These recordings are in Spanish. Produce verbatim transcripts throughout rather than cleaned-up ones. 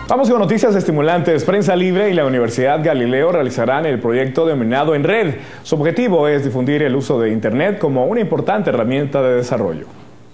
Vamos con noticias estimulantes. Prensa Libre y la Universidad Galileo realizarán el proyecto denominado En Red. Su objetivo es difundir el uso de Internet como una importante herramienta de desarrollo.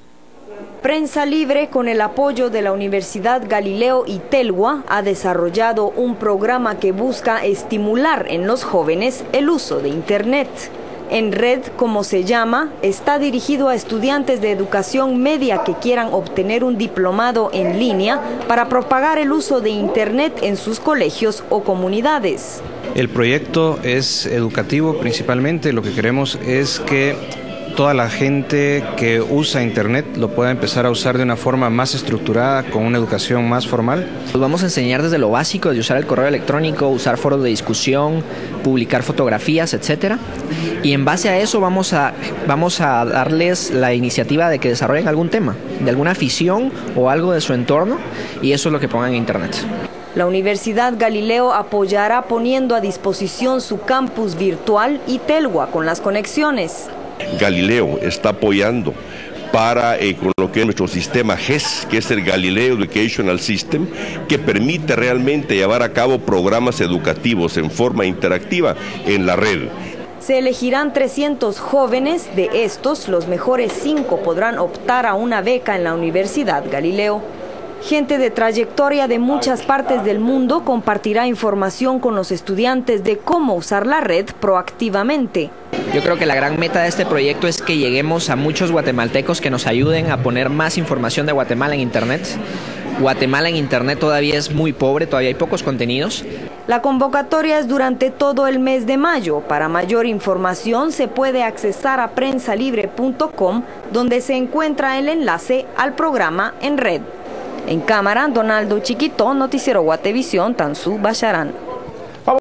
Prensa Libre, con el apoyo de la Universidad Galileo y Telwa, ha desarrollado un programa que busca estimular en los jóvenes el uso de Internet. En Red, como se llama, está dirigido a estudiantes de educación media que quieran obtener un diplomado en línea para propagar el uso de Internet en sus colegios o comunidades. El proyecto es educativo principalmente. Lo que queremos es que toda la gente que usa Internet lo pueda empezar a usar de una forma más estructurada, con una educación más formal. Nos vamos a enseñar desde lo básico, de usar el correo electrónico, usar foros de discusión, publicar fotografías, etcétera. Y en base a eso vamos a, vamos a darles la iniciativa de que desarrollen algún tema, de alguna afición o algo de su entorno, y eso es lo que pongan en Internet. La Universidad Galileo apoyará poniendo a disposición su campus virtual y Telwa con las conexiones. Galileo está apoyando para eh, con lo que es nuestro sistema G E S, que es el Galileo Educational System, que permite realmente llevar a cabo programas educativos en forma interactiva en la red. Se elegirán trescientos jóvenes. De estos, los mejores cinco podrán optar a una beca en la Universidad Galileo. Gente de trayectoria de muchas partes del mundo compartirá información con los estudiantes de cómo usar la red proactivamente. Yo creo que la gran meta de este proyecto es que lleguemos a muchos guatemaltecos que nos ayuden a poner más información de Guatemala en Internet. Guatemala en Internet todavía es muy pobre, todavía hay pocos contenidos. La convocatoria es durante todo el mes de mayo. Para mayor información se puede accesar a prensa libre punto com, donde se encuentra el enlace al programa En Red. En cámara, Donaldo Chiquito, Noticiero Guatevisión, Tanzú Basharán.